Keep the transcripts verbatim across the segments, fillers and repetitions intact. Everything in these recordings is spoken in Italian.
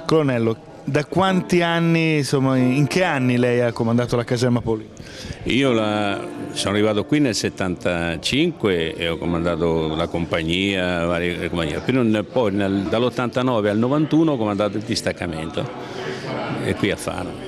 Colonnello, da quanti anni, insomma, in che anni lei ha comandato la caserma Paolini? Io la, sono arrivato qui nel settantacinque e ho comandato la compagnia, varie compagnie. Poi dall'ottantanove al novantuno ho comandato il distaccamento, e qui a Fano.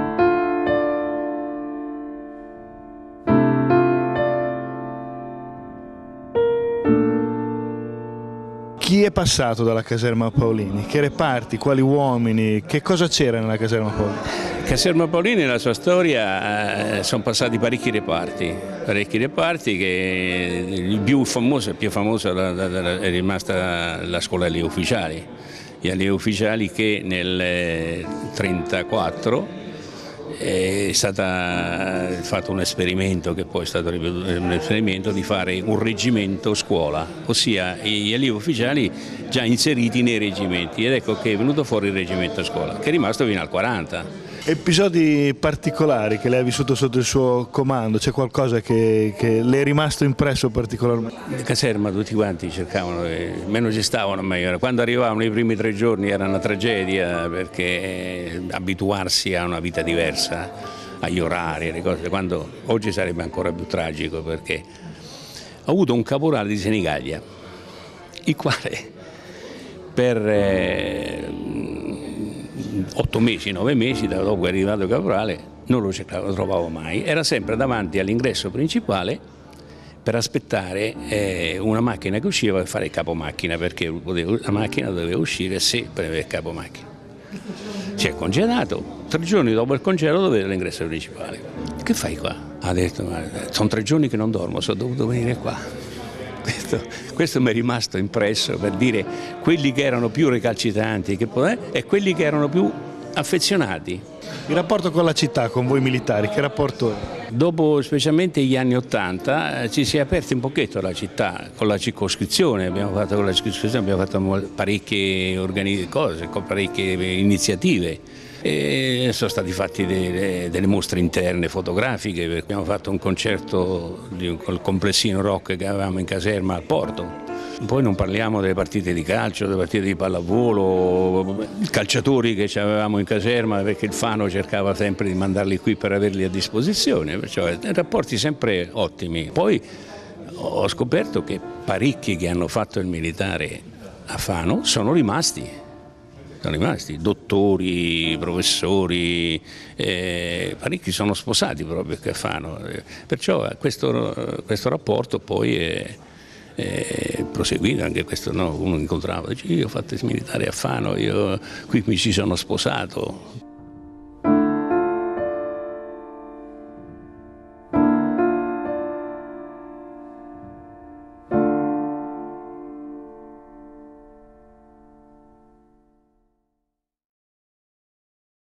Chi è passato dalla caserma Paolini? Che reparti, quali uomini, che cosa c'era nella caserma Paolini? Caserma Paolini, nella sua storia, eh, sono passati parecchi reparti, parecchi reparti che il più famoso, il più famoso è rimasta la scuola degli ufficiali, gli allievi ufficiali che nel millenovecentotrentaquattro è stato fatto un esperimento, che poi è stato ripetuto, un esperimento di fare un reggimento scuola, ossia gli allievi ufficiali già inseriti nei reggimenti, ed ecco che è venuto fuori il reggimento scuola, che è rimasto fino al quaranta. Episodi particolari che lei ha vissuto sotto il suo comando, c'è qualcosa che, che le è rimasto impresso particolarmente? In caserma tutti quanti cercavano, meno ci stavano meglio. Quando arrivavano i primi tre giorni era una tragedia, perché abituarsi a una vita diversa, agli orari, le cose, quando oggi sarebbe ancora più tragico, perché ho avuto un caporale di Senigallia, il quale per eh, otto mesi, nove mesi, da dopo che è arrivato il caporale, non lo cercavo, lo trovavo mai, era sempre davanti all'ingresso principale per aspettare eh, una macchina che usciva per fare il capomacchina, perché la macchina doveva uscire se prendeva il capomacchina. Si è congedato, tre giorni dopo il congedo doveva l'ingresso principale. Che fai qua? Ha detto, sono tre giorni che non dormo, sono dovuto venire qua. Questo, questo mi è rimasto impresso, per dire quelli che erano più recalcitranti che, eh, e quelli che erano più affezionati. Il rapporto con la città, con voi militari, che rapporto è? Dopo specialmente gli anni Ottanta eh, ci si è aperti un pochetto la città con la circoscrizione, abbiamo fatto, con la circoscrizione abbiamo fatto parecchie cose, con parecchie iniziative. E sono stati fatti delle, delle mostre interne fotografiche, perché abbiamo fatto un concerto di, col complessino rock che avevamo in caserma al porto. Poi non parliamo delle partite di calcio, delle partite di pallavolo, i calciatori che avevamo in caserma, perché il Fano cercava sempre di mandarli qui per averli a disposizione, perciò rapporti sempre ottimi. Poi ho scoperto che parecchi che hanno fatto il militare a Fano sono rimasti. Sono rimasti dottori, professori, eh, parecchi sono sposati proprio a Fano, perciò questo, questo rapporto poi è, è proseguito, anche questo no, uno incontrava, dice io ho fatto il militare a Fano, io qui mi ci sono sposato.